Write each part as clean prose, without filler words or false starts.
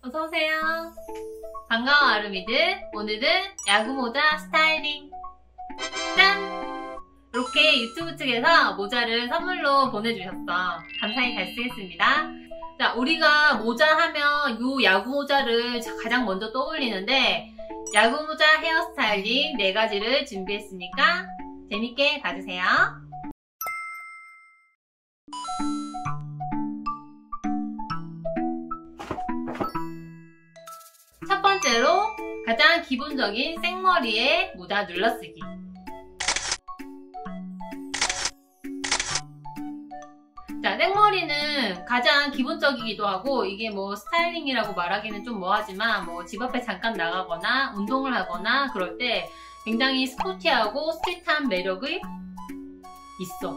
어서오세요. 반가워 아름이들. 오늘은 야구모자 스타일링. 짠! 이렇게 유튜브 측에서 모자를 선물로 보내주셨어. 감사히 잘 쓰겠습니다. 자, 우리가 모자 하면 이 야구모자를 가장 먼저 떠올리는데 야구모자 헤어스타일링 4가지를 준비했으니까 재밌게 봐주세요. 첫 번째로 가장 기본적인 생머리에 모자 눌러쓰기. 자, 생머리는 가장 기본적이기도 하고 이게 뭐 스타일링이라고 말하기는 좀 뭐하지만 뭐 집 앞에 잠깐 나가거나 운동을 하거나 그럴 때 굉장히 스포티하고 스트릿한 매력이 있어.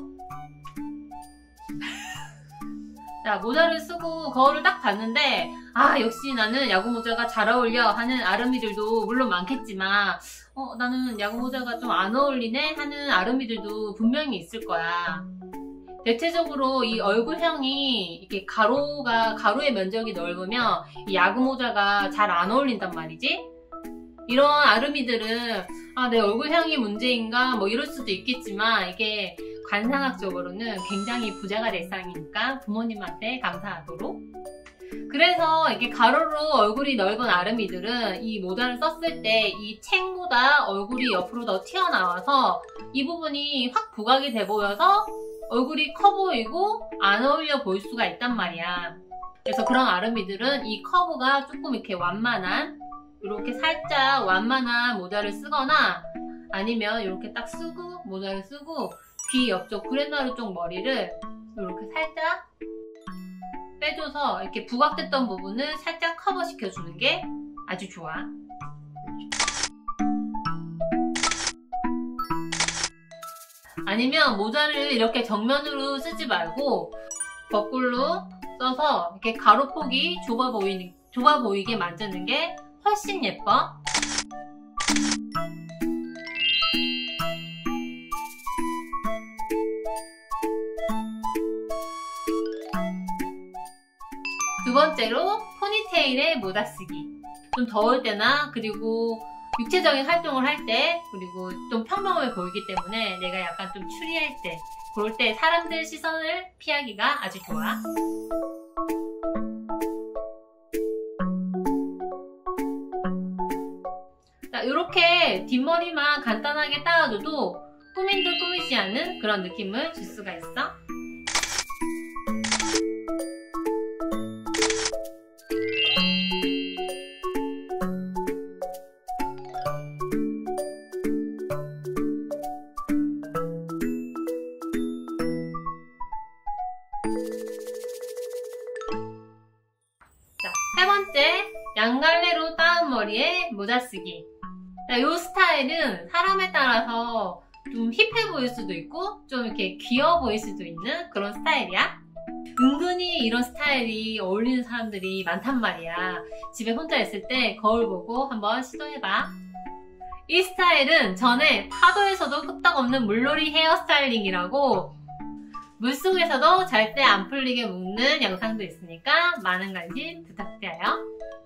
자, 모자를 쓰고 거울을 딱 봤는데 아, 역시 나는 야구 모자가 잘 어울려 하는 아름이들도 물론 많겠지만 나는 야구 모자가 좀 안 어울리네 하는 아름이들도 분명히 있을 거야. 대체적으로 이 얼굴형이 이렇게 가로의 면적이 넓으면 이 야구 모자가 잘 안 어울린단 말이지. 이런 아름이들은 내 얼굴형이 문제인가 뭐 이럴 수도 있겠지만 이게 관상학적으로는 굉장히 부자가 될 상이니까 부모님한테 감사하도록. 그래서 이렇게 가로로 얼굴이 넓은 아름이들은 이 모자를 썼을 때 이 챙보다 얼굴이 옆으로 더 튀어나와서 이 부분이 확 부각이 돼 보여서 얼굴이 커 보이고 안 어울려 보일 수가 있단 말이야. 그래서 그런 아름이들은 이 커브가 조금 이렇게 완만한, 이렇게 살짝 완만한 모자를 쓰거나 아니면 이렇게 딱 쓰고 모자를 쓰고 귀 옆쪽 구렛나루 쪽 머리를 이렇게 살짝 빼줘서 이렇게 부각됐던 부분을 살짝 커버 시켜주는 게 아주 좋아. 아니면 모자를 이렇게 정면으로 쓰지 말고 거꾸로 써서 이렇게 가로폭이 좁아 보이게 만드는 게 훨씬 예뻐. 두 번째로 포니테일에 모자 쓰기. 좀 더울 때나 그리고 육체적인 활동을 할 때 그리고 좀 평범해 보이기 때문에 내가 약간 좀 추리할 때 그럴 때 사람들 시선을 피하기가 아주 좋아. 자, 이렇게 뒷머리만 간단하게 따라줘도 꾸민 듯 꾸미지 않는 그런 느낌을 줄 수가 있어. 세 번째, 양갈래로 따은 머리에 모자 쓰기. 이 스타일은 사람에 따라서 좀 힙해 보일 수도 있고 좀 이렇게 귀여워 보일 수도 있는 그런 스타일이야. 은근히 이런 스타일이 어울리는 사람들이 많단 말이야. 집에 혼자 있을 때 거울 보고 한번 시도해봐. 이 스타일은 전에 파도에서도 끄떡없는 물놀이 헤어스타일링이라고 물속에서도 절대 안 풀리게 묶는 영상도 있으니까 많은 관심 부탁드려요.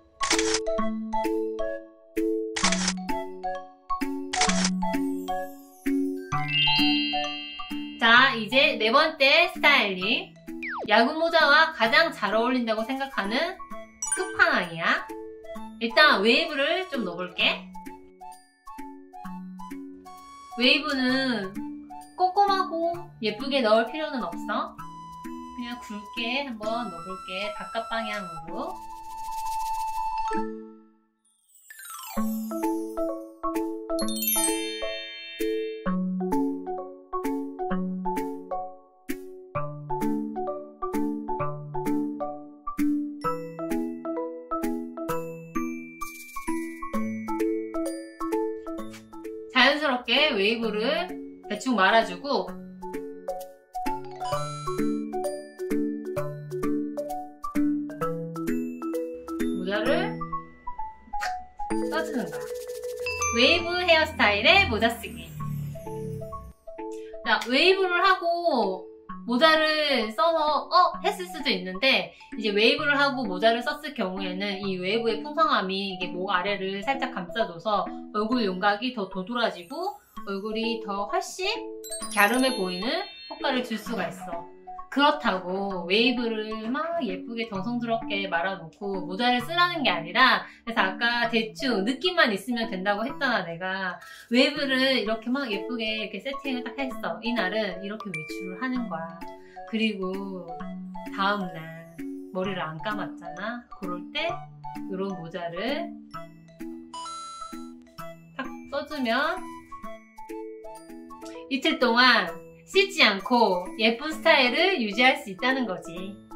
자, 이제 네 번째 스타일링. 야구 모자와 가장 잘 어울린다고 생각하는 끝판왕이야. 일단 웨이브를 좀 넣어볼게. 웨이브는 꼼꼼하고 예쁘게 넣을 필요는 없어. 그냥 굵게 한번 넣어볼게. 바깥 방향으로. 자연스럽게 웨이브를 대충 말아주고 모자를 써주는 거야. 웨이브 헤어스타일의 모자 쓰기. 자, 웨이브를 하고 모자를 써서 했을 수도 있는데 이제 웨이브를 하고 모자를 썼을 경우에는 이 웨이브의 풍성함이 이게 목 아래를 살짝 감싸줘서 얼굴 윤곽이 더 도드라지고 얼굴이 더 훨씬 갸름해 보이는 효과를 줄 수가 있어. 그렇다고 웨이브를 막 예쁘게 정성스럽게 말아놓고 모자를 쓰라는 게 아니라, 그래서 아까 대충 느낌만 있으면 된다고 했잖아. 내가 웨이브를 이렇게 막 예쁘게 이렇게 세팅을 딱 했어. 이날은 이렇게 외출을 하는 거야. 그리고 다음날 머리를 안 감았잖아. 그럴 때 이런 모자를 딱 써주면 이틀 동안 씻지 않고 예쁜 스타일을 유지할 수 있다는 거지.